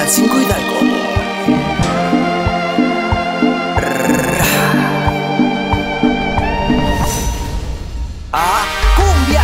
5 Hidalgo. ¡Ah, cumbia!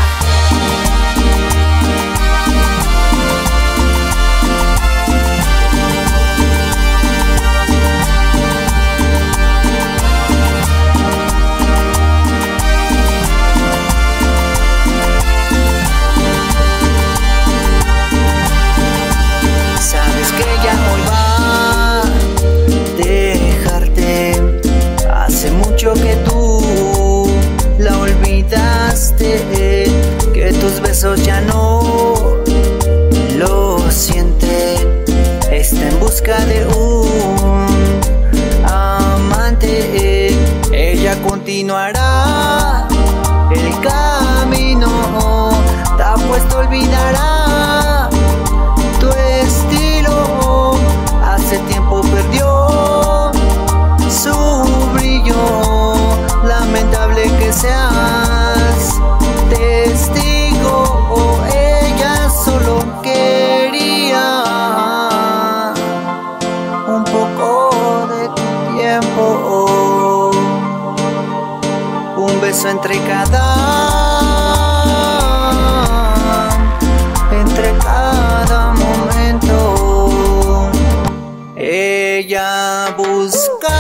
Sabes que ella hoy va a dejarte. Hace mucho que tú la olvidaste, que tus besos ya no lo sienten. Está en busca de un amante. Ella continuará el camino, te apuesto olvidará tu estilo. Hace tiempo perdió su brillo. Lamentable que seas testigo, ella solo quería un poco de tu tiempo, un beso entre cada momento. Ella busca